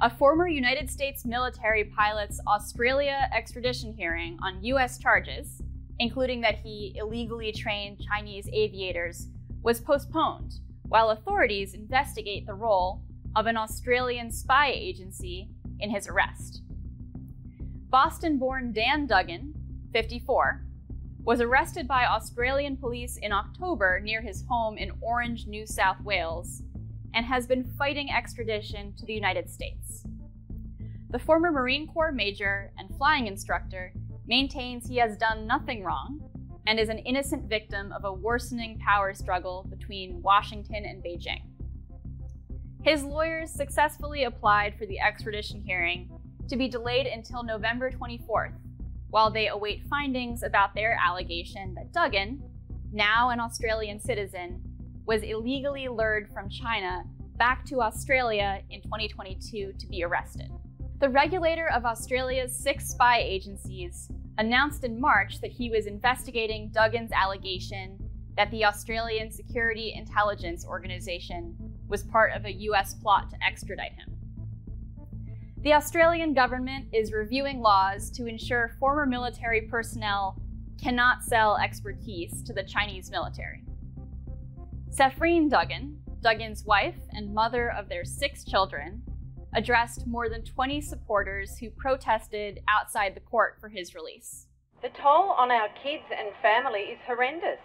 A former United States military pilot's Australia extradition hearing on U.S. charges, including that he illegally trained Chinese aviators, was postponed while authorities investigate the role of an Australian spy agency in his arrest. Boston-born Dan Duggan, 54, was arrested by Australian police in October near his home in Orange, New South Wales, and has been fighting extradition to the United States. The former Marine Corps major and flying instructor maintains he has done nothing wrong and is an innocent victim of a worsening power struggle between Washington and Beijing. His lawyers successfully applied for the extradition hearing to be delayed until November 24th, while they await findings about their allegation that Duggan, now an Australian citizen, was illegally lured from China back to Australia in 2022 to be arrested. The regulator of Australia's 6 spy agencies announced in March that he was investigating Duggan's allegation that the Australian Security Intelligence Organization was part of a US plot to extradite him. The Australian government is reviewing laws to ensure former military personnel cannot sell expertise to the Chinese military. Safrine Duggan, Duggan's wife and mother of their 6 children, addressed more than 20 supporters who protested outside the court for his release. The toll on our kids and family is horrendous.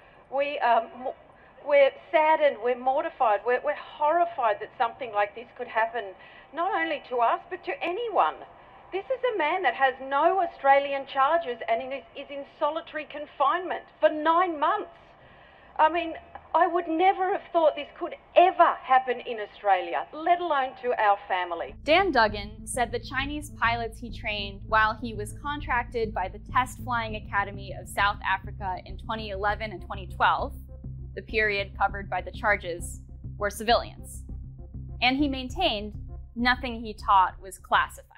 We're saddened, we're mortified, we're horrified that something like this could happen, not only to us, but to anyone. This is a man that has no Australian charges and is in solitary confinement for 9 months. I mean, I would never have thought this could ever happen in Australia, let alone to our family. Dan Duggan said the Chinese pilots he trained while he was contracted by the Test Flying Academy of South Africa in 2011 and 2012, the period covered by the charges, were civilians. And he maintained nothing he taught was classified.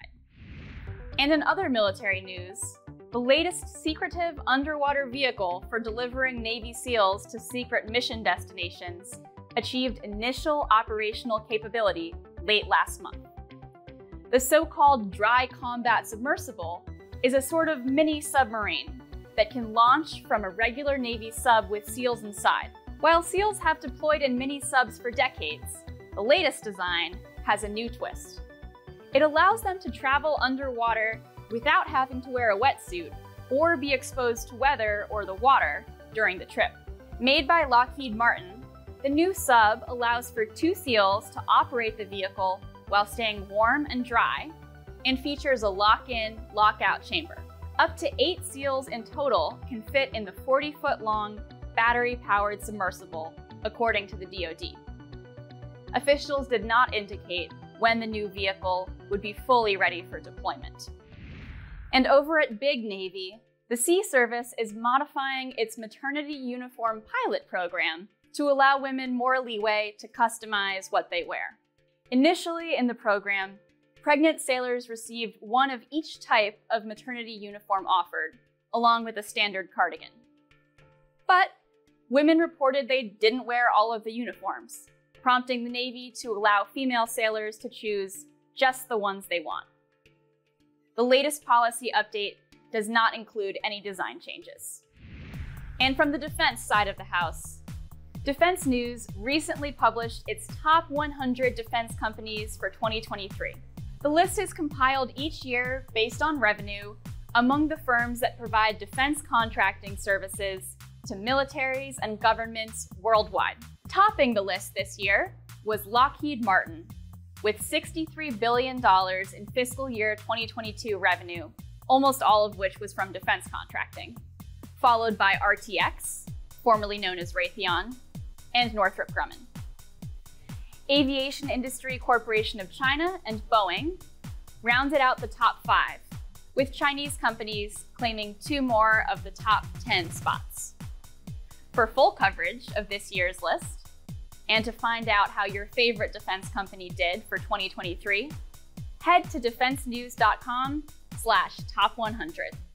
And in other military news, the latest secretive underwater vehicle for delivering Navy SEALs to secret mission destinations achieved initial operational capability late last month. The so-called dry combat submersible is a sort of mini submarine that can launch from a regular Navy sub with SEALs inside. While SEALs have deployed in mini subs for decades, the latest design has a new twist. It allows them to travel underwater without having to wear a wetsuit or be exposed to weather or the water during the trip. Made by Lockheed Martin, the new sub allows for 2 SEALs to operate the vehicle while staying warm and dry, and features a lock-in, lock-out chamber. Up to 8 SEALs in total can fit in the 40-foot-long, battery-powered submersible, according to the DoD. Officials did not indicate when the new vehicle would be fully ready for deployment. And over at Big Navy, the Sea Service is modifying its maternity uniform pilot program to allow women more leeway to customize what they wear. Initially in the program, pregnant sailors received one of each type of maternity uniform offered, along with a standard cardigan. But women reported they didn't wear all of the uniforms, prompting the Navy to allow female sailors to choose just the ones they want. The latest policy update does not include any design changes. And from the defense side of the house, Defense News recently published its top 100 defense companies for 2023. The list is compiled each year based on revenue among the firms that provide defense contracting services to militaries and governments worldwide. Topping the list this year was Lockheed Martin, with $63 billion in fiscal year 2022 revenue, almost all of which was from defense contracting, followed by RTX, formerly known as Raytheon, and Northrop Grumman. Aviation Industry Corporation of China and Boeing rounded out the top 5, with Chinese companies claiming 2 more of the top 10 spots. For full coverage of this year's list, and to find out how your favorite defense company did for 2023, head to defensenews.com/top100.